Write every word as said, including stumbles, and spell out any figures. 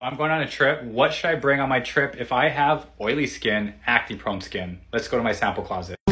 I'm going on a trip. What should I bring on my trip if I have oily skin, acne prone skin? Let's go to my sample closet.